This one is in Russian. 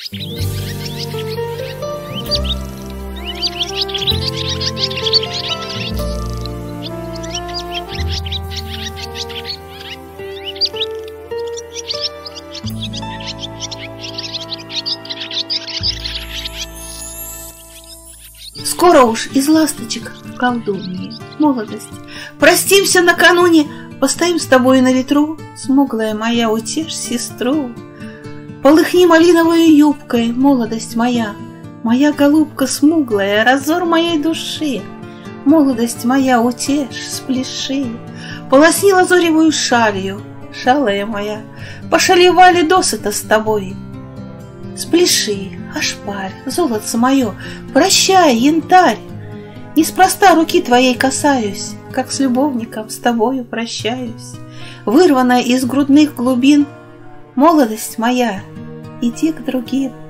Скоро уж из ласточек в колдуньи молодость. Простимся накануне, постоим с тобой на ветру. Смуглая моя, утешь сестру. Полыхни малиновой юбкой, молодость моя. Моя голубка смуглая, разор моей души. Молодость моя, утешь, спляши. Полосни лазоревую шалью, шалая моя. Пошалевали досыта с тобой. Спляши, ошпарь, золотце мое, прощай, янтарь. Неспроста руки твоей касаюсь, как с любовником с тобою прощаюсь. Вырванная из грудных глубин, молодость моя, иди к другим.